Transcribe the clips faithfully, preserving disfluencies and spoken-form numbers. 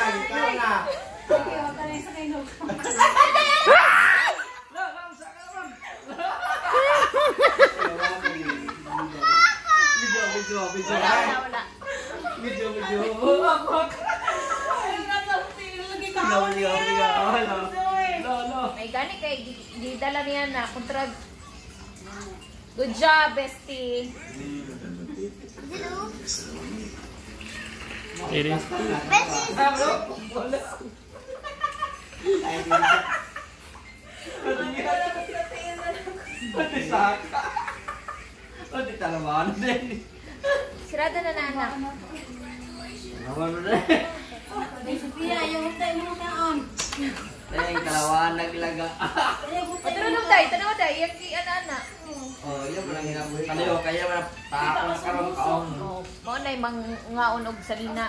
ikaw na. Okay, wag ka na sa kayo. Video, video, video. Wala, wala. Video, video. May gani kay di dala niya na kontra. Good job, bestie. It is. Sirada na na anak. May Sophia, yung tayo mo kaon. Dahil kalawan naglaga. O tanong tayo, tanong tayo. Yung ki ana ana. Oh, iya pala ginabuhi. Kalayo kaya man taon karon kaon. Oh, mo nay mangaon og salina.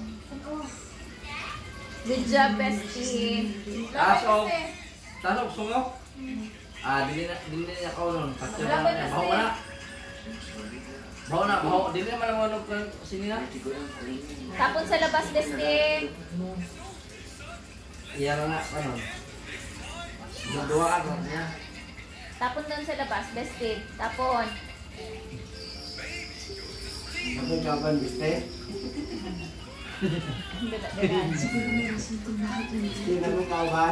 Good job, bestie. Tasok. Tasok sungo. Ah, dili na dili na kaon nun. Kasi na bawo na. Bawo na, bawo. Dili na man mo sini na. Tapon sa labas, bestie. Iya na ano. Dua ako niya. Tapon doon sa labas, bestie. Tapon. Ako kapan biste? Dada-dada. Hindi na mo kauban.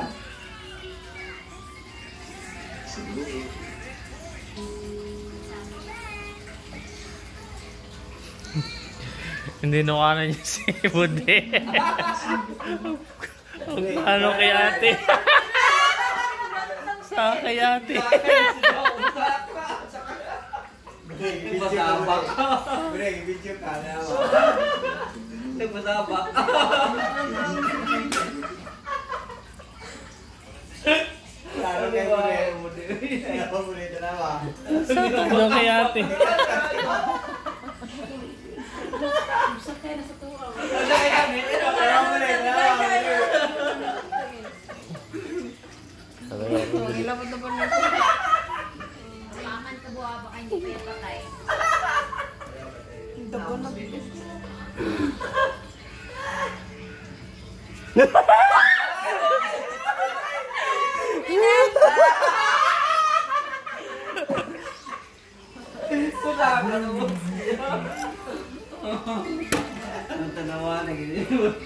Hindi nukanan niya si Bude. Ano kay ate? Sa kay ate. Nagpasabak. Bre, video ka na. Nagpasabak. Klaro kayo mo rin. Ayaw mo rin na ba? Ano kay ate? Sakay na sa tuwa. Ayaw mo rin na ba? Ilapot na po na. Paman ka buha ba kayo hindi kayo patay? Dabo na. Ang tanawa na gini.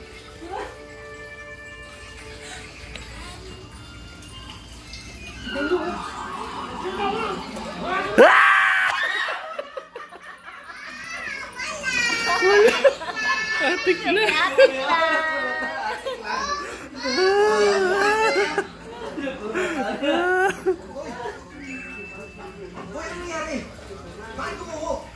Atik na. Atik na. Boy, ano nangyari? Bakit ko mo?